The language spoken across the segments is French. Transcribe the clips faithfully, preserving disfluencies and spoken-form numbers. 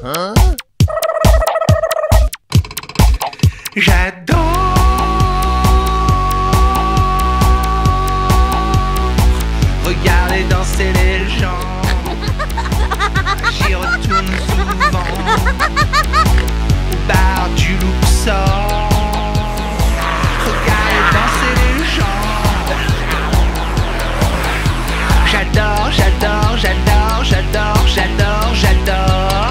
Hein? J'adore regarder danser les gens. J'y retourne souvent au bar du Luxor. Regarder danser les gens. J'adore, j'adore, j'adore, j'adore, j'adore, j'adore.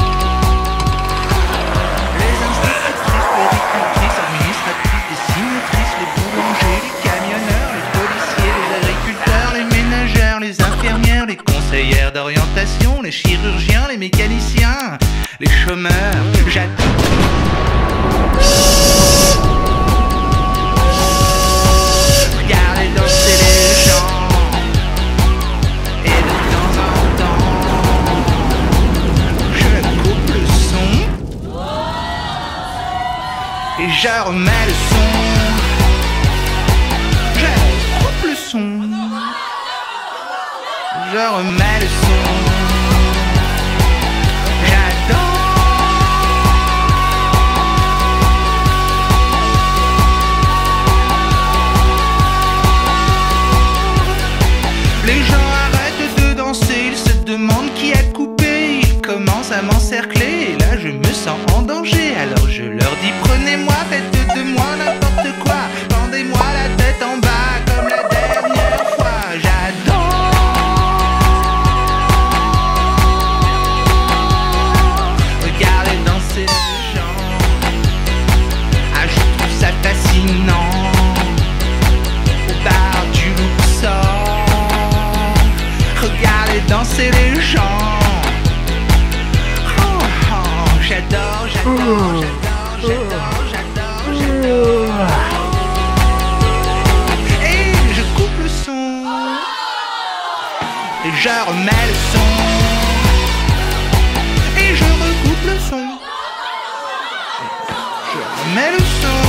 Les institutrices, péricultrices, administratrices, dessinatrices, les boulangers, les camionneurs, les policiers, les agriculteurs, les ménagères, les infirmières, les conseillères d'orientation, les chirurgiens, les mécaniciens, les chômeurs. J'adore. Regardez danser les gens. Et je remets le son. Je coupe le son. Je remets le son. J'adore. Les gens arrêtent de danser, ils se demandent qui a coupé. Ils commencent à m'encercler et là je me sens en danger. Alors je leur dis prenez-moi, faites de moi n'importe quoi. Pendez-moi la tête en bas comme la dernière fois. J'adore regarder danser les gens. Ah, je trouve ça fascinant. Au bar du Luxor, regarder danser les gens. Oh, oh, j'adore, j'adore, j'adore, j'adore, j'adore, j'adore. Et je coupe le son. Et je remets le son. Et je recoupe le son. Je remets le son.